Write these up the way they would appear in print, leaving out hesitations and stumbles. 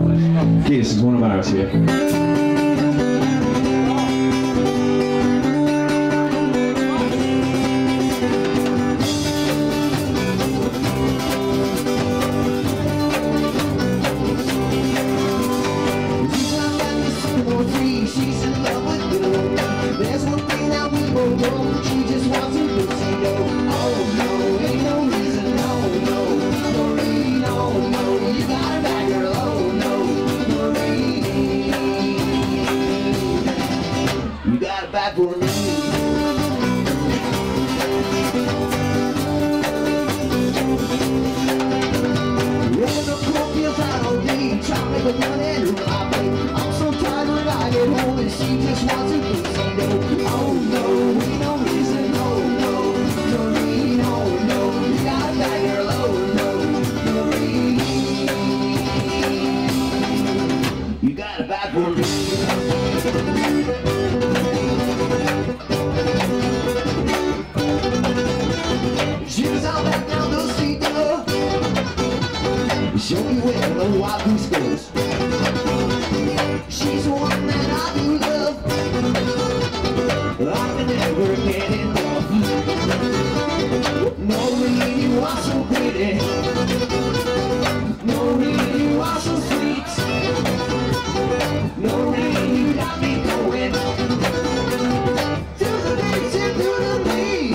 Okay, this is one of ours here. She's in love with you. There's one thing that we both know. She just wants to go see you. Oh no, ain't no reason. No, no, Noreen. No, no, you got it back, girl. Oh no, Noreen. You got it back for me. Rolling the cold feels out all day. Trying to make a run and run out, babe. I'm so tired when I get home and she just wants to go see no. Oh no, ain't no reason. No, no, Noreen. Oh no, you got it back, girl. Oh no, Noreen. You got it back for me. She was out back down the street, though. Show me where the wild goose goes. She's the one that I do love. I can never get enough. Noreen, you are so pretty. Noreen, you are so sweet. Noreen, you got me going to the beach and to the beach.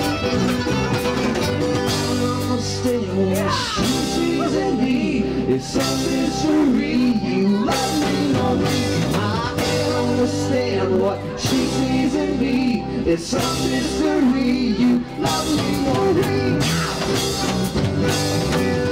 She sees in me, it's some mystery. You love me, Noreen. I can't understand what she sees in me. It's some mystery. You love me, Noreen.